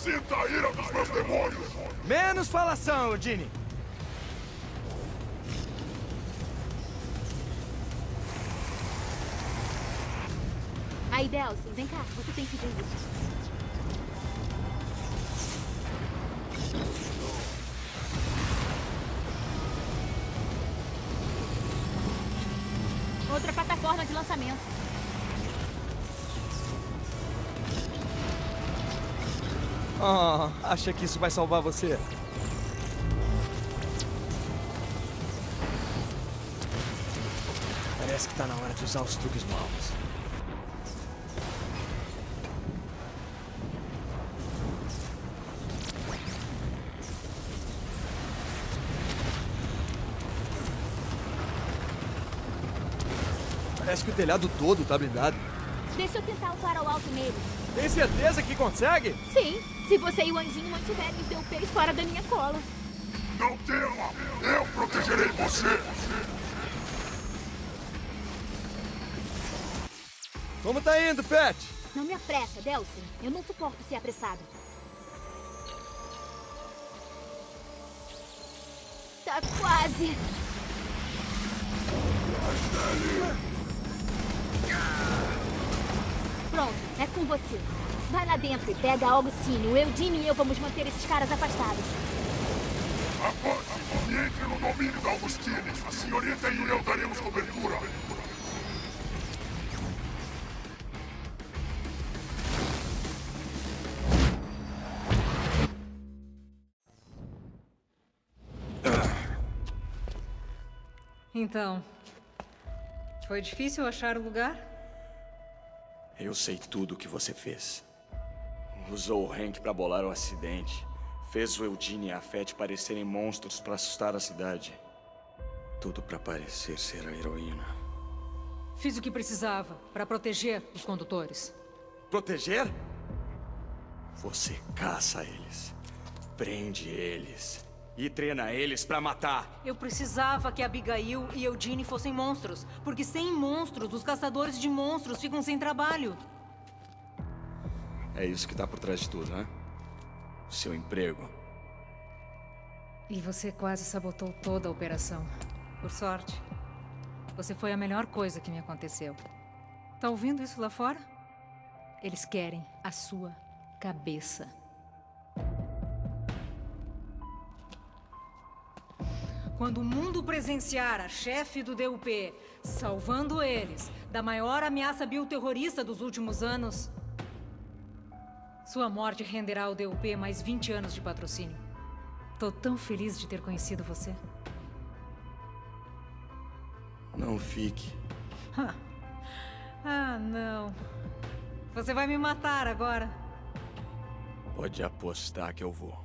Sinta a ira dos meus demônios! Menos falação, Eugene! Aí, Delsin, vem cá. Você tem que ver isso. Outra plataforma de lançamento. Oh, acha que isso vai salvar você? Parece que tá na hora de usar os truques novos. Parece que o telhado todo tá blindado. Deixa eu tentar o farol alto nele. Tem certeza que consegue? Sim, se você e o anjinho mantiverem os DUPs fora da minha cola. Não tema! Eu protegerei você! Como tá indo, Pat? Não me apressa, Delsin. Eu não suporto ser apressado. Tá quase. Pronto, é com você. Vai lá dentro e pega a Augustine. O Eugene e eu vamos manter esses caras afastados. Avance e entre no domínio da Augustine. A senhorita e eu daremos cobertura. Então, foi difícil achar o lugar? Eu sei tudo o que você fez. Usou o Hank pra bolar o acidente. Fez o Eugene e a Fett parecerem monstros pra assustar a cidade. Tudo pra parecer ser a heroína. Fiz o que precisava pra proteger os condutores. Proteger? Você caça eles, prende eles e treina eles pra matar. Eu precisava que Abigail e Eugene fossem monstros, porque sem monstros, os caçadores de monstros ficam sem trabalho. É isso que tá por trás de tudo, né? Seu emprego. E você quase sabotou toda a operação. Por sorte, você foi a melhor coisa que me aconteceu. Tá ouvindo isso lá fora? Eles querem a sua cabeça. Quando o mundo presenciar a chefe do DUP salvando eles da maior ameaça bioterrorista dos últimos anos, sua morte renderá ao DUP mais 20 anos de patrocínio. Tô tão feliz de ter conhecido você. Não fique. Ah, não. Você vai me matar agora. Pode apostar que eu vou.